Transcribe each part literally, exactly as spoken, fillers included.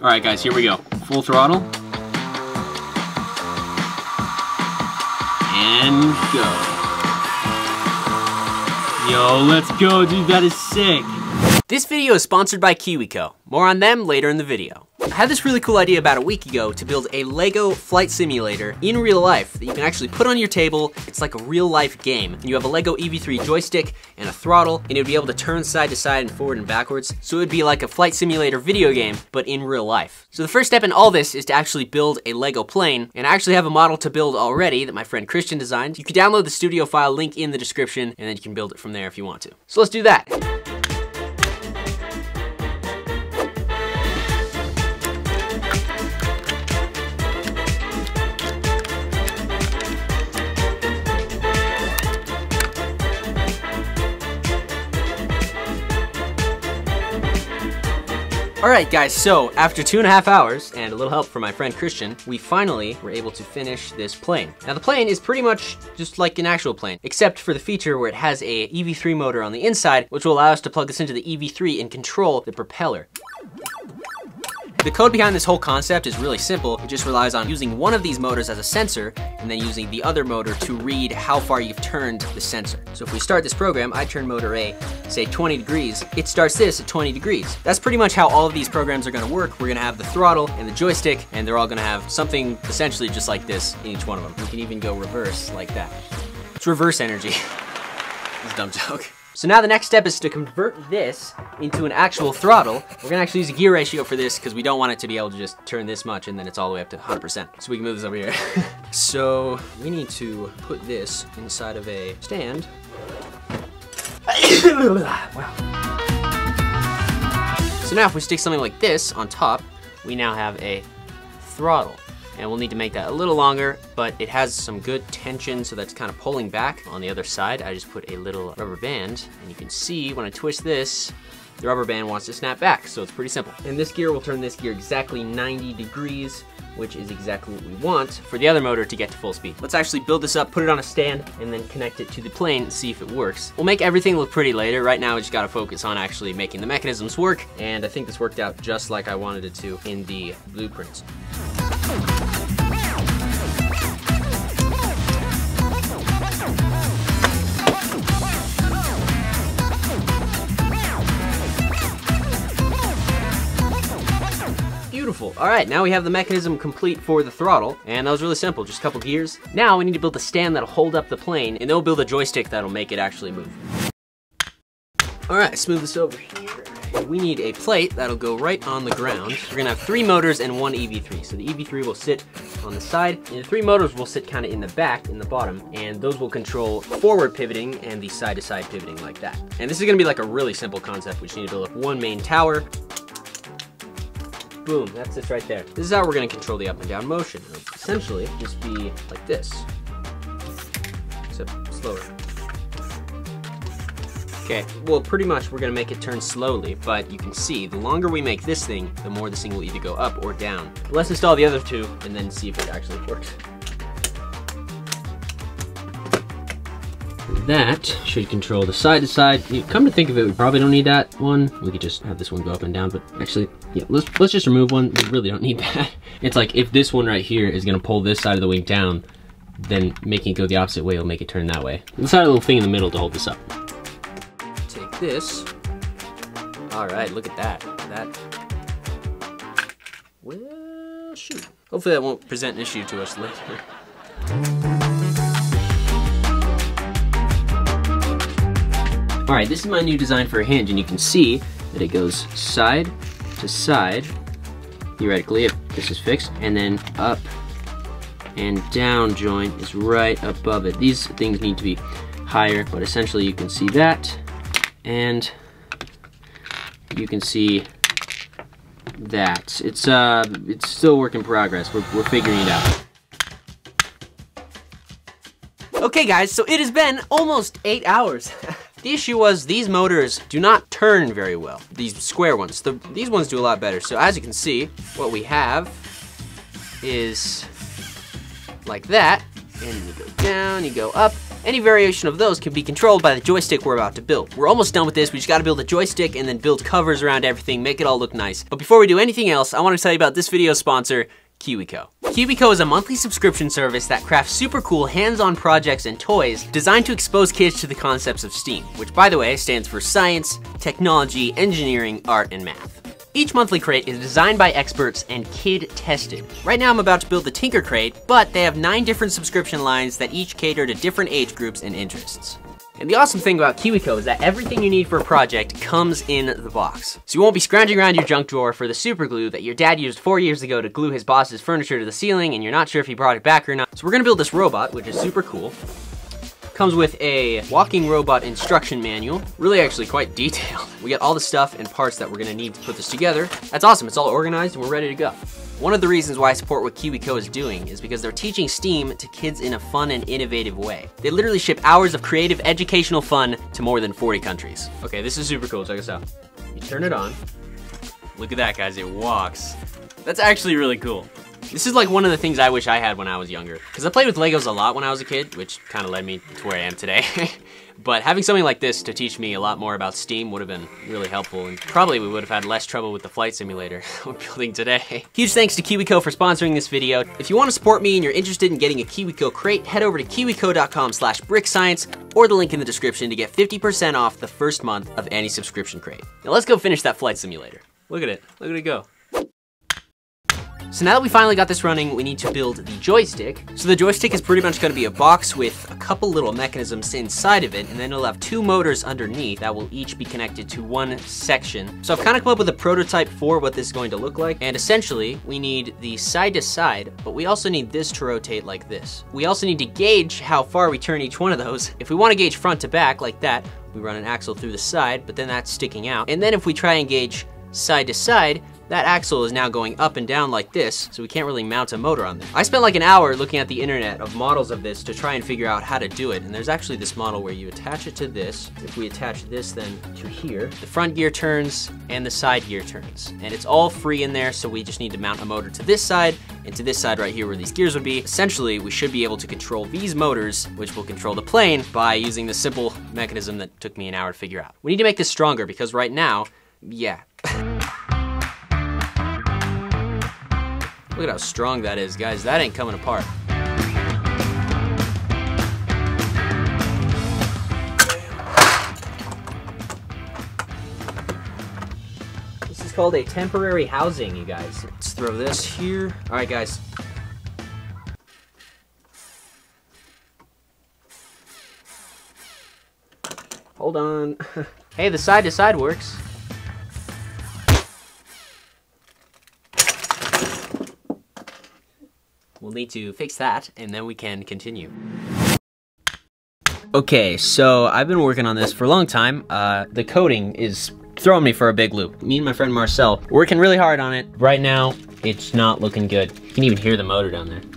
All right, guys, here we go. Full throttle. And go. Yo, let's go, dude, that is sick. This video is sponsored by KiwiCo. More on them later in the video. I had this really cool idea about a week ago to build a Lego flight simulator in real life that you can actually put on your table. It's like a real life game. And you have a Lego E V three joystick and a throttle, and it would be able to turn side to side and forward and backwards. So it would be like a flight simulator video game, but in real life. So the first step in all this is to actually build a Lego plane, and I actually have a model to build already that my friend Christian designed. You can download the studio file, link in the description, and then you can build it from there if you want to. So let's do that. Alright guys, so after two and a half hours and a little help from my friend Christian, we finally were able to finish this plane. Now the plane is pretty much just like an actual plane, except for the feature where it has a E V three motor on the inside, which will allow us to plug this into the E V three and control the propeller. The code behind this whole concept is really simple. It just relies on using one of these motors as a sensor and then using the other motor to read how far you've turned the sensor. So if we start this program, I turn motor A, say twenty degrees, it starts this at twenty degrees. That's pretty much how all of these programs are gonna work. We're gonna have the throttle and the joystick, and they're all gonna have something essentially just like this in each one of them. We can even go reverse like that. It's reverse energy. It's a dumb joke. So now the next step is to convert this into an actual throttle. We're gonna actually use a gear ratio for this because we don't want it to be able to just turn this much and then it's all the way up to one hundred percent. So we can move this over here. So we need to put this inside of a stand. Wow. So now if we stick something like this on top, we now have a throttle. And we'll need to make that a little longer, but it has some good tension, so that's kind of pulling back. On the other side, I just put a little rubber band, and you can see when I twist this, the rubber band wants to snap back, so it's pretty simple. And this gear will turn this gear exactly ninety degrees, which is exactly what we want for the other motor to get to full speed. Let's actually build this up, put it on a stand, and then connect it to the plane and see if it works. We'll make everything look pretty later. Right now, we just gotta focus on actually making the mechanisms work, and I think this worked out just like I wanted it to in the blueprints. Beautiful. All right, now we have the mechanism complete for the throttle, and that was really simple, just a couple gears. Now we need to build a stand that'll hold up the plane, and then we'll build a joystick that'll make it actually move. All right, smooth this over here. We need a plate that'll go right on the ground. We're gonna have three motors and one E V three. So the E V three will sit on the side, and the three motors will sit kind of in the back, in the bottom, and those will control forward pivoting and the side-to-side pivoting like that. And this is gonna be like a really simple concept. We just need to build up one main tower. Boom, that sits right there. This is how we're gonna control the up and down motion. It'll essentially just be like this, except slower. Okay, well pretty much we're gonna make it turn slowly, but you can see the longer we make this thing, the more this thing will either go up or down. Let's install the other two and then see if it actually works. That should control the side to side. You come to think of it, we probably don't need that one. We could just have this one go up and down, but actually, yeah, let's let's just remove one. We really don't need that. It's like if this one right here is gonna pull this side of the wing down, then making it go the opposite way will make it turn that way. Let's add a little thing in the middle to hold this up. Take this. All right, look at that. That. Well, shoot. Hopefully that won't present an issue to us later. All right, this is my new design for a hinge, and you can see that it goes side to side, theoretically, if this is fixed, and then up and down joint is right above it. These things need to be higher, but essentially you can see that, and you can see that. It's uh, it's still a work in progress. We're, we're figuring it out. Okay guys, so it has been almost eight hours. The issue was these motors do not turn very well, these square ones. The, these ones do a lot better. So as you can see, what we have is like that, and you go down, you go up, Any variation of those can be controlled by the joystick we're about to build. We're almost done with this. We just gotta build a joystick and then build covers around everything, make it all look nice. But before we do anything else, I wanna tell you about this video's sponsor, KiwiCo. KiwiCo is a monthly subscription service that crafts super cool hands-on projects and toys designed to expose kids to the concepts of STEAM, which by the way stands for science, technology, engineering, art, and math. Each monthly crate is designed by experts and kid tested. Right now I'm about to build the Tinker Crate, but they have nine different subscription lines that each cater to different age groups and interests. And the awesome thing about KiwiCo is that everything you need for a project comes in the box. So you won't be scrounging around your junk drawer for the super glue that your dad used four years ago to glue his boss's furniture to the ceiling and you're not sure if he brought it back or not. So we're gonna build this robot, which is super cool. Comes with a walking robot instruction manual, really actually quite detailed. We got all the stuff and parts that we're gonna need to put this together. That's awesome, it's all organized and we're ready to go. One of the reasons why I support what KiwiCo is doing is because they're teaching STEAM to kids in a fun and innovative way. They literally ship hours of creative educational fun to more than forty countries. Okay, this is super cool, check this out. You turn it on. Look at that, guys, it walks. That's actually really cool. This is like one of the things I wish I had when I was younger. Because I played with Legos a lot when I was a kid, which kind of led me to where I am today. But having something like this to teach me a lot more about STEAM would have been really helpful, and probably we would have had less trouble with the flight simulator we're building today. Huge thanks to KiwiCo for sponsoring this video. If you want to support me and you're interested in getting a KiwiCo crate, head over to kiwico dot com slash brick science or the link in the description to get fifty percent off the first month of any subscription crate. Now let's go finish that flight simulator. Look at it, look at it go. So now that we finally got this running, we need to build the joystick. So the joystick is pretty much gonna be a box with a couple little mechanisms inside of it, and then it'll have two motors underneath that will each be connected to one section. So I've kind of come up with a prototype for what this is going to look like, and essentially we need the side to side, but we also need this to rotate like this. We also need to gauge how far we turn each one of those. If we wanna gauge front to back like that, we run an axle through the side, but then that's sticking out. And then if we try and gauge side to side, that axle is now going up and down like this, so we can't really mount a motor on there. I spent like an hour looking at the internet of models of this to try and figure out how to do it, and there's actually this model where you attach it to this. If we attach this then to here, the front gear turns and the side gear turns. And it's all free in there, so we just need to mount a motor to this side and to this side right here where these gears would be. Essentially, we should be able to control these motors, which will control the plane, by using the simple mechanism that took me an hour to figure out. We need to make this stronger because right now, yeah. Look at how strong that is, guys. That ain't coming apart. This is called a temporary housing, you guys. Let's throw this here. All right, guys. Hold on. Hey, the side to side works. We'll need to fix that, and then we can continue. Okay, so I've been working on this for a long time. Uh, the coding is throwing me for a big loop. Me and my friend Marcel, we're working really hard on it. Right now, it's not looking good. You can even hear the motor down there.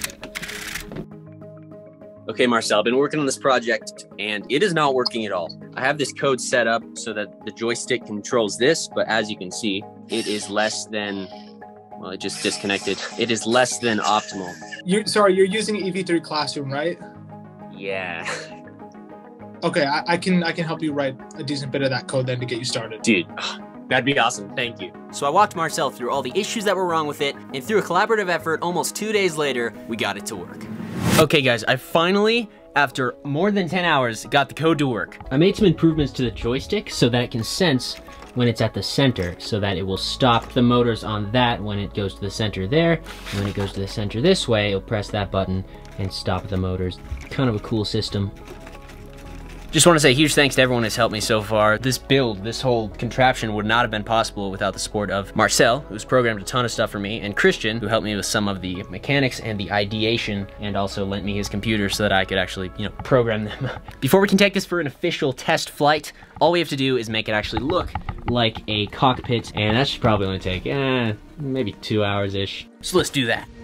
Okay, Marcel, I've been working on this project, and it is not working at all. I have this code set up so that the joystick controls this, but as you can see, it is less than, well, it just disconnected. It is less than optimal. You're sorry, you're using E V three Classroom, right? Yeah. Okay, I, I can I can help you write a decent bit of that code then to get you started. Dude, that'd be awesome. Thank you. So I walked Marcel through all the issues that were wrong with it, and through a collaborative effort, almost two days later, we got it to work. Okay, guys, I finally, after more than ten hours, got the code to work. I made some improvements to the joystick so that it can sense when it's at the center, so that it will stop the motors on that when it goes to the center there, and when it goes to the center this way, it'll press that button and stop the motors. Kind of a cool system. Just want to say huge thanks to everyone who's helped me so far. This build, this whole contraption would not have been possible without the support of Marcel, who's programmed a ton of stuff for me, and Christian, who helped me with some of the mechanics and the ideation, and also lent me his computer so that I could actually, you know, program them. Before we can take this for an official test flight, all we have to do is make it actually look like a cockpit, and that should probably only take, eh, maybe two hours-ish. So let's do that.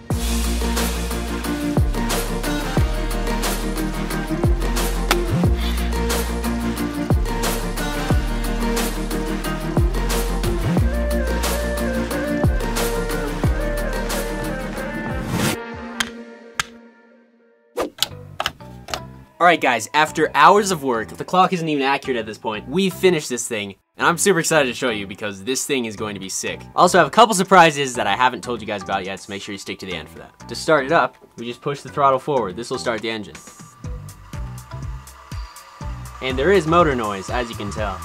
All right, guys, after hours of work, the clock isn't even accurate at this point, we finished this thing, and I'm super excited to show you because this thing is going to be sick. I also have a couple surprises that I haven't told you guys about yet, so make sure you stick to the end for that. To start it up, we just push the throttle forward. This will start the engine. And there is motor noise, as you can tell.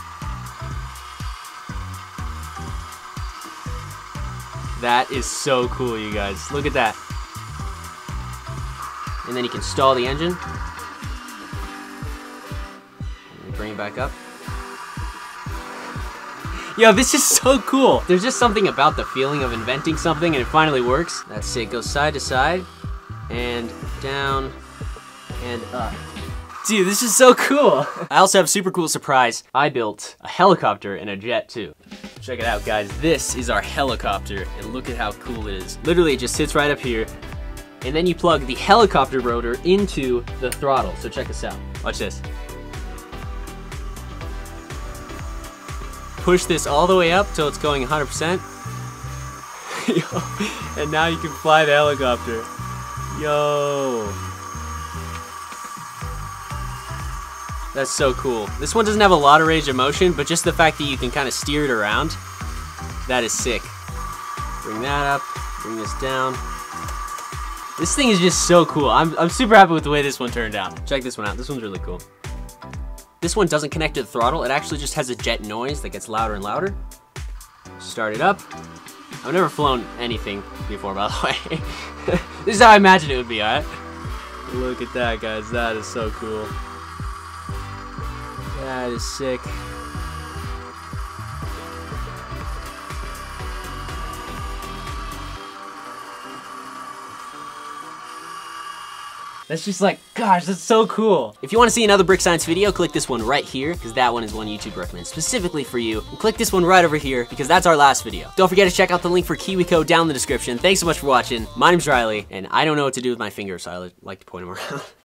That is so cool, you guys. Look at that. And then you can stall the engine. Bring it back up. Yo, this is so cool. There's just something about the feeling of inventing something and it finally works. That's it, goes side to side and down and up. Dude, this is so cool. I also have a super cool surprise. I built a helicopter and a jet too. Check it out, guys. This is our helicopter and look at how cool it is. Literally, it just sits right up here and then you plug the helicopter rotor into the throttle. So check this out. Watch this. Push this all the way up till it's going one hundred percent. Yo, and now you can fly the helicopter. Yo. That's so cool. This one doesn't have a lot of range of motion, but just the fact that you can kind of steer it around, that is sick. Bring that up, bring this down. This thing is just so cool. I'm, I'm super happy with the way this one turned out. Check this one out. This one's really cool. This one doesn't connect to the throttle. It actually just has a jet noise that gets louder and louder. Start it up. I've never flown anything before, by the way. This is how I imagine it would be, alright? Look at that, guys. That is so cool. That is sick. That's just like, gosh, that's so cool. If you want to see another brick science video, click this one right here, because that one is one YouTube recommends specifically for you. And click this one right over here, because that's our last video. Don't forget to check out the link for KiwiCo down in the description. Thanks so much for watching. My name's Riley, and I don't know what to do with my finger, so I like to point them around.